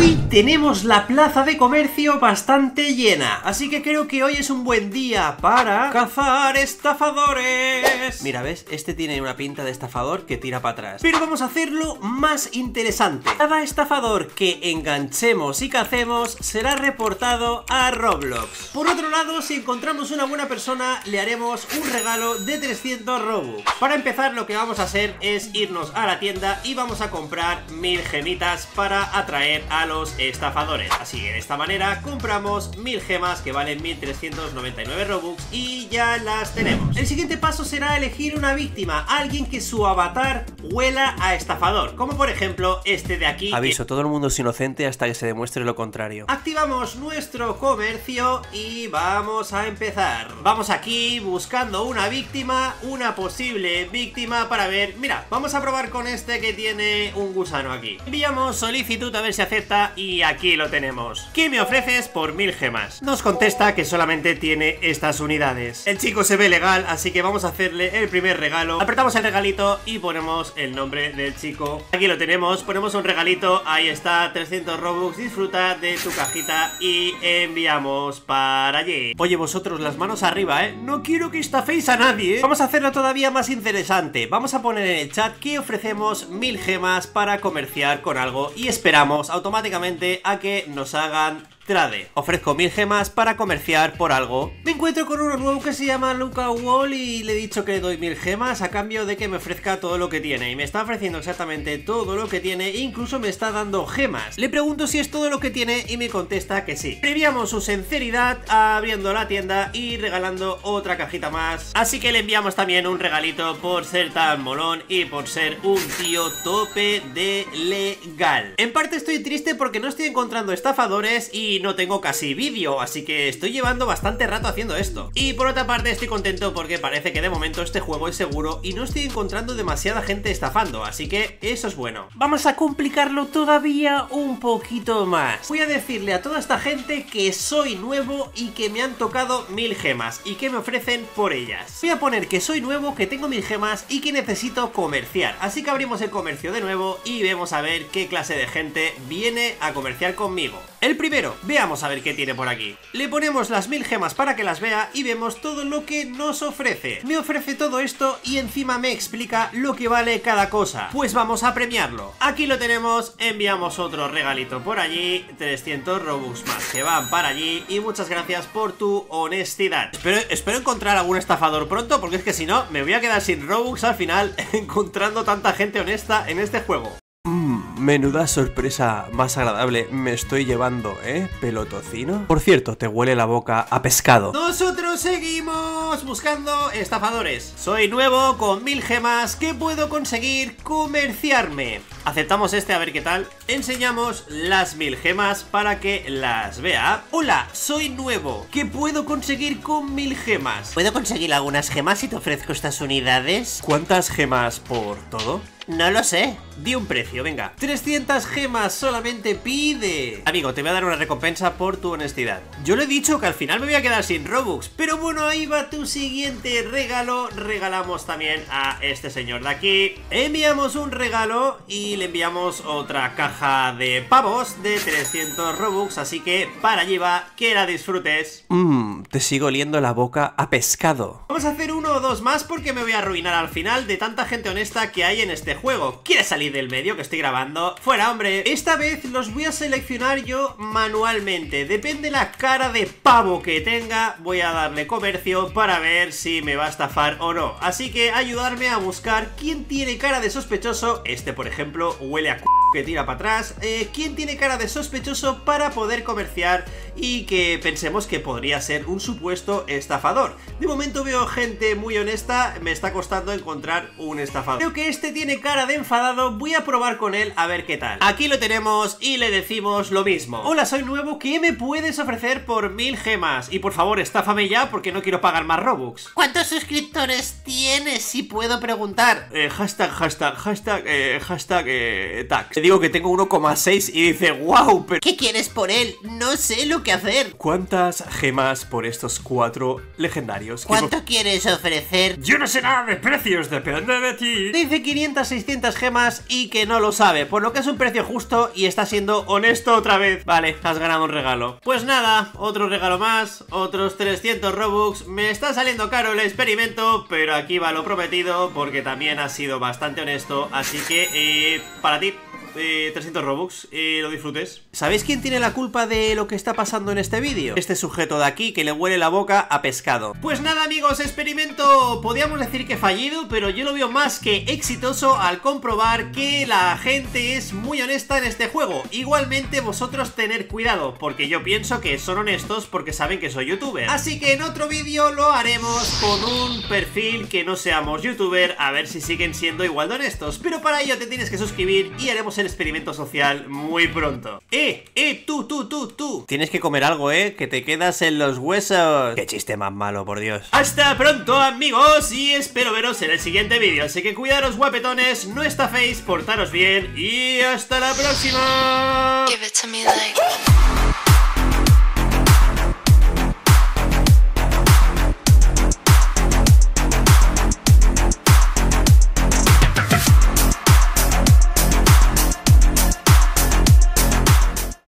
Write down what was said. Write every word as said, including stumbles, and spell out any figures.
Hoy tenemos la plaza de comercio bastante llena, así que creo que hoy es un buen día para cazar estafadores. Mira, ¿ves? Este tiene una pinta de estafador que tira para atrás, pero vamos a hacerlo más interesante. Cada estafador que enganchemos y cacemos será reportado a Roblox. Por otro lado, si encontramos una buena persona, le haremos un regalo de trescientos Robux. Para empezar, lo que vamos a hacer es irnos a la tienda y vamos a comprar mil gemitas para atraer a los estafadores. Así que de esta manera compramos mil gemas que valen mil trescientos noventa y nueve Robux y ya las tenemos. El siguiente paso será elegir una víctima, alguien que su avatar huela a estafador, como por ejemplo este de aquí. Aviso, todo el mundo es inocente hasta que se demuestre lo contrario. Activamos nuestro comercio y vamos a empezar. Vamos aquí buscando una víctima, una posible víctima para ver. Mira, vamos a probar con este que tiene un gusano aquí. Enviamos solicitud a ver si acepta y aquí lo tenemos. ¿Qué me ofreces por mil gemas? Nos contesta que solamente tiene estas unidades. El chico se ve legal, así que vamos a hacerle el primer regalo. Apretamos el regalito y ponemos el nombre del chico. Aquí lo tenemos, ponemos un regalito, ahí está, trescientos Robux, disfruta de tu cajita y enviamos para allí. Oye, vosotros, las manos arriba, ¿eh? No quiero que estaféis a nadie, ¿eh? Vamos a hacerlo todavía más interesante. Vamos a poner en el chat que ofrecemos mil gemas para comerciar con algo y esperamos automáticamente a que nos hagan trade. Ofrezco mil gemas para comerciar por algo. Me encuentro con uno nuevo que se llama Luca Wall y le he dicho que le doy mil gemas a cambio de que me ofrezca todo lo que tiene. Y me está ofreciendo exactamente todo lo que tiene e incluso me está dando gemas. Le pregunto si es todo lo que tiene y me contesta que sí. Premiamos su sinceridad abriendo la tienda y regalando otra cajita más. Así que le enviamos también un regalito por ser tan molón y por ser un tío tope de legal. En parte estoy triste porque no estoy encontrando estafadores y no tengo casi vídeo, así que estoy llevando bastante rato haciendo esto. Y por otra parte estoy contento porque parece que de momento este juego es seguro y no estoy encontrando demasiada gente estafando, así que eso es bueno. Vamos a complicarlo todavía un poquito más. Voy a decirle a toda esta gente que soy nuevo y que me han tocado mil gemas y que me ofrecen por ellas. Voy a poner que soy nuevo, que tengo mil gemas y que necesito comerciar, así que abrimos el comercio de nuevo y vemos a ver qué clase de gente viene a comerciar conmigo. El primero, veamos a ver qué tiene por aquí. Le ponemos las mil gemas para que las vea y vemos todo lo que nos ofrece. Me ofrece todo esto y encima me explica lo que vale cada cosa. Pues vamos a premiarlo. Aquí lo tenemos, enviamos otro regalito por allí, trescientos Robux más que van para allí y muchas gracias por tu honestidad. Espero, espero encontrar algún estafador pronto porque es que si no me voy a quedar sin Robux al final encontrando tanta gente honesta en este juego. Menuda sorpresa más agradable me estoy llevando, ¿eh? ¿Pelotocino? Por cierto, te huele la boca a pescado. Nosotros seguimos buscando estafadores. Soy nuevo con mil gemas. ¿Qué puedo conseguir? Comerciarme. Aceptamos este a ver qué tal. Enseñamos las mil gemas para que las vea. Hola, soy nuevo. ¿Qué puedo conseguir con mil gemas? ¿Puedo conseguir algunas gemas si te ofrezco estas unidades? ¿Cuántas gemas por todo? No lo sé. Di un precio, venga. trescientas gemas solamente pide. Amigo, te voy a dar una recompensa por tu honestidad. Yo le he dicho que al final me voy a quedar sin Robux, pero bueno, ahí va tu siguiente regalo. Regalamos también a este señor de aquí. Enviamos un regalo y le enviamos otra caja de pavos de trescientos Robux, así que para allí va, que la disfrutes. Mmm, te sigo oliendo la boca a pescado. Vamos a hacer uno o dos más porque me voy a arruinar al final de tanta gente honesta que hay en este juego. ¿Quieres salir del medio que estoy grabando? ¡Fuera, hombre! Esta vez los voy a seleccionar yo manualmente. Depende la cara de pavo que tenga, voy a darle comercio para ver si me va a estafar o no. Así que ayudarme a buscar quién tiene cara de sospechoso. Este, por ejemplo, huele a c*** que tira para atrás. eh, ¿Quién tiene cara de sospechoso para poder comerciar y que pensemos que podría ser un supuesto estafador? De momento veo gente muy honesta, me está costando encontrar un estafador. Creo que este tiene cara de enfadado, voy a probar con él a ver qué tal. Aquí lo tenemos y le decimos lo mismo. Hola, soy nuevo, ¿qué me puedes ofrecer por mil gemas? Y por favor, estáfame ya porque no quiero pagar más Robux. ¿Cuántos suscriptores tienes, si puedo preguntar? Eh, hashtag, hashtag, hashtag, eh, hashtag, eh, tax. Le digo que tengo uno coma seis y dice, wow, pero... ¿Qué quieres por él? No sé lo que hacer. ¿Cuántas gemas por estos cuatro legendarios? ¿Cuánto quieres ofrecer? Yo no sé nada de precios, depende de ti. Dice quinientas, seiscientas gemas y que no lo sabe, por lo que es un precio justo y está siendo honesto otra vez. Vale, has ganado un regalo. Pues nada, otro regalo más, otros trescientos Robux. Me está saliendo caro el experimento, pero aquí va lo prometido porque también ha sido bastante honesto. Así que, eh, para ti. Eh, trescientos Robux, eh, lo disfrutes. ¿Sabéis quién tiene la culpa de lo que está pasando en este vídeo? Este sujeto de aquí que le huele la boca a pescado. Pues nada amigos, experimento podríamos decir que fallido, pero yo lo veo más que exitoso al comprobar que la gente es muy honesta en este juego. Igualmente vosotros tener cuidado, porque yo pienso que son honestos porque saben que soy youtuber. Así que en otro vídeo lo haremos con un perfil que no seamos youtuber, a ver si siguen siendo igual de honestos. Pero para ello te tienes que suscribir y haremos el experimento social muy pronto. ¡Eh! ¡Eh! ¡Tú, tú, tú, tú! Tienes que comer algo, ¿eh? Que te quedas en los huesos. ¡Qué chiste más malo, por Dios! Hasta pronto, amigos, y espero veros en el siguiente vídeo. Así que cuidaros, guapetones, no estaféis, portaros bien y hasta la próxima. Give it to me like